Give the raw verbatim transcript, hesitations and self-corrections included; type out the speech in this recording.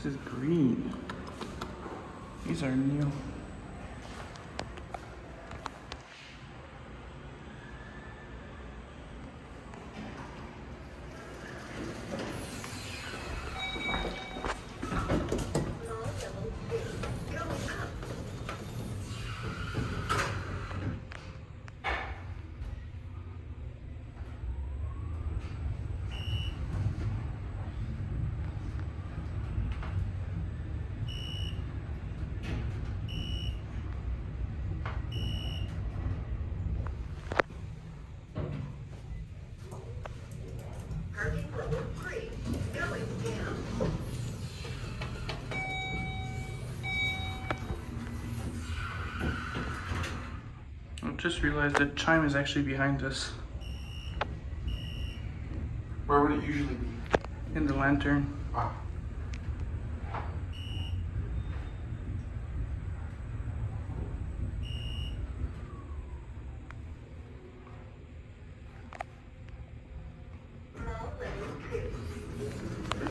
This is green. These are new. I just realized the chime is actually behind us. Where would it usually be? In the lantern. Ah.